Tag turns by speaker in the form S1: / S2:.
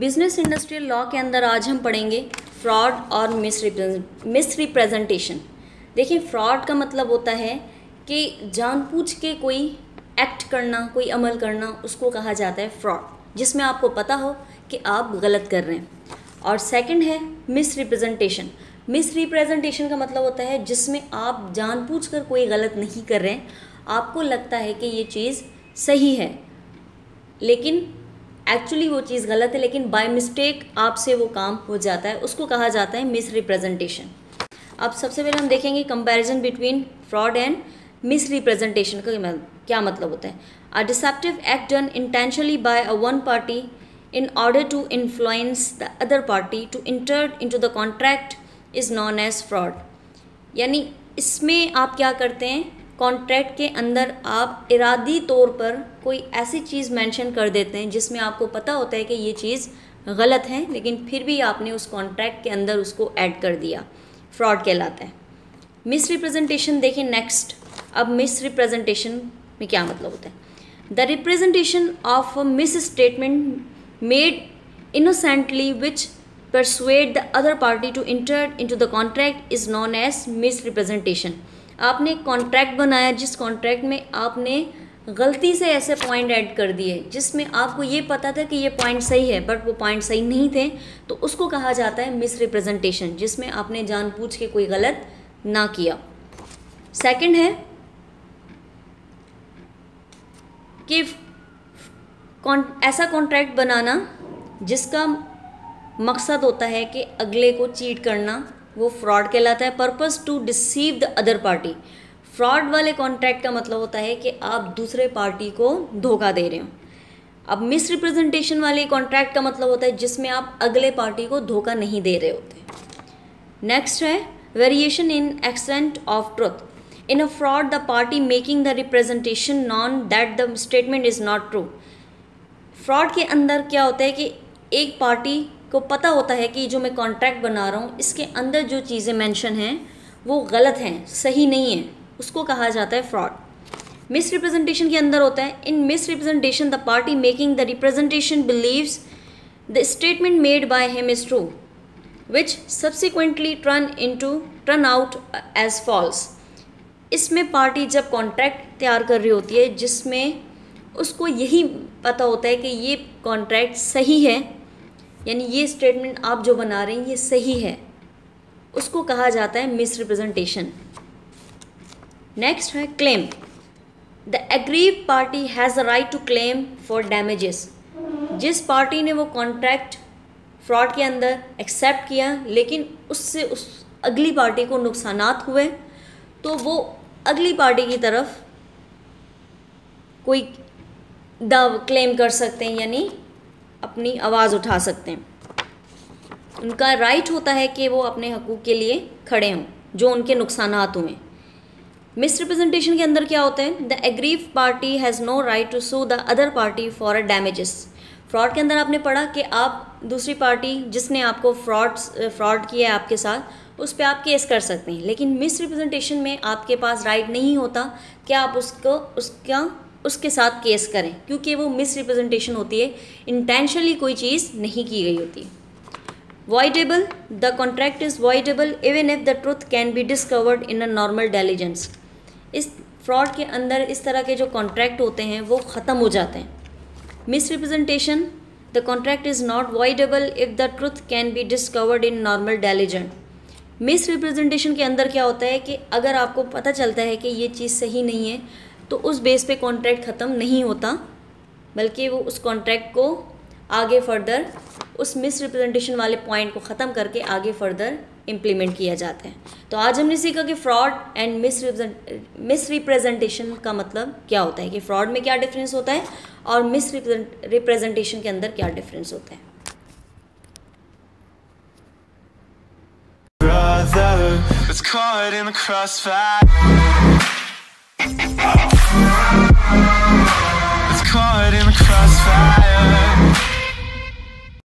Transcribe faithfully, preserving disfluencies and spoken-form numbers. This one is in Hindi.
S1: बिजनेस इंडस्ट्रियल लॉ के अंदर आज हम पढ़ेंगे फ्रॉड और मिस रिप्रेजेंटेशन। देखिए, फ्रॉड का मतलब होता है कि जानबूझ के कोई एक्ट करना, कोई अमल करना, उसको कहा जाता है फ्रॉड, जिसमें आपको पता हो कि आप गलत कर रहे हैं। और सेकंड है मिस रिप्रेजेंटेशन। मिस रिप्रेजेंटेशन का मतलब होता है जिसमें आप जानबूझकर कोई गलत नहीं कर रहे हैं, आपको लगता है कि ये चीज़ सही है लेकिन एक्चुअली वो चीज़ गलत है, लेकिन बाय मिस्टेक आपसे वो काम हो जाता है, उसको कहा जाता है मिस रिप्रेजेंटेशन। अब सबसे पहले हम देखेंगे comparison between fraud and misrepresentation का क्या मतलब होता है। A deceptive act done intentionally by a one party in order to influence the other party to enter into the contract is known as fraud। यानी इसमें आप क्या करते हैं, कॉन्ट्रैक्ट के अंदर आप इरादी तौर पर कोई ऐसी चीज़ मेंशन कर देते हैं जिसमें आपको पता होता है कि ये चीज़ गलत है, लेकिन फिर भी आपने उस कॉन्ट्रैक्ट के अंदर उसको ऐड कर दिया, फ्रॉड कहलाता है। मिस रिप्रेजेंटेशन देखिए नेक्स्ट। अब मिस रिप्रेजेंटेशन में क्या मतलब होता है। The representation of a misstatement made innocently which persuade the other party to enter into the contract is known as misrepresentation। आपने कॉन्ट्रैक्ट बनाया जिस कॉन्ट्रैक्ट में आपने गलती से ऐसे पॉइंट ऐड कर दिए जिसमें आपको ये पता था कि ये पॉइंट सही है बट वो पॉइंट सही नहीं थे, तो उसको कहा जाता है मिसरिप्रेजेंटेशन, जिसमें आपने जानबूझ के कोई गलत ना किया। सेकंड है कि ऐसा कॉन्ट्रैक्ट बनाना जिसका मकसद होता है कि अगले को चीट करना, वो फ्रॉड कहलाता है। Purpose to deceive the other party. Fraud वाले कॉन्ट्रैक्ट का मतलब होता है कि आप दूसरे पार्टी को धोखा दे रहे हो। अब मिस रिप्रेजेंटेशन वाले कॉन्ट्रैक्ट का मतलब होता है जिसमें आप अगले पार्टी को धोखा नहीं दे रहे होते। नेक्स्ट है variation in extent of truth. In a fraud the party making the representation known that the statement is not true. Fraud के अंदर क्या होता है कि एक पार्टी को पता होता है कि जो मैं कॉन्ट्रैक्ट बना रहा हूँ इसके अंदर जो चीज़ें मेंशन हैं वो गलत हैं, सही नहीं है, उसको कहा जाता है फ्रॉड। मिस रिप्रेजेंटेशन के अंदर होता है in misrepresentation the party making the representation believes the statement made by him is true which subsequently turn into turn out as false. इसमें पार्टी जब कॉन्ट्रैक्ट तैयार कर रही होती है जिसमें उसको यही पता होता है कि ये कॉन्ट्रैक्ट सही है, यानी ये स्टेटमेंट आप जो बना रहे हैं ये सही है, उसको कहा जाता है मिस रिप्रेजेंटेशन। नेक्स्ट है claim. The aggrieved party has the right to claim for damages. जिस पार्टी ने वो कॉन्ट्रैक्ट फ्रॉड के अंदर एक्सेप्ट किया लेकिन उससे उस अगली पार्टी को नुकसानात हुए, तो वो अगली पार्टी की तरफ कोई दाव क्लेम कर सकते हैं, यानी अपनी आवाज़ उठा सकते हैं। उनका राइट होता है कि वो अपने हकूक़ के लिए खड़े हों जो उनके नुकसानात हुए। मिस रिप्रेजेंटेशन के अंदर क्या होता है, the aggrieved party has no right to sue the other party for a damages. Fraud के अंदर आपने पढ़ा कि आप दूसरी पार्टी जिसने आपको फ्रॉड फ्रॉड किया है आपके साथ, उस पर आप केस कर सकते हैं, लेकिन मिस रिप्रेजेंटेशन में आपके पास राइट नहीं होता कि आप उसको उसका उसके साथ केस करें, क्योंकि वो मिस रिप्रेजेंटेशन होती है, इंटेंशनली कोई चीज़ नहीं की गई होती। Voidable. The contract is voidable even if the truth can be discovered in a normal diligence. इस फ्रॉड के अंदर इस तरह के जो कॉन्ट्रैक्ट होते हैं वो ख़त्म हो जाते हैं। Misrepresentation. The contract is not voidable if the truth can be discovered in normal diligence. Misrepresentation के अंदर क्या होता है कि अगर आपको पता चलता है कि ये चीज़ सही नहीं है तो उस बेस पे कॉन्ट्रैक्ट ख़त्म नहीं होता, बल्कि वो उस कॉन्ट्रैक्ट को आगे फर्दर उस मिस रिप्रेजेंटेशन वाले पॉइंट को ख़त्म करके आगे फर्दर इम्प्लीमेंट किया जाता है। तो आज हमने सीखा कि fraud and mis misrepresentation का मतलब क्या होता है, कि फ्रॉड में क्या डिफरेंस होता है और मिस रिप्रेजेंटेशन के अंदर क्या डिफरेंस होता है। It's caught in the crossfire. It's caught in the crossfire.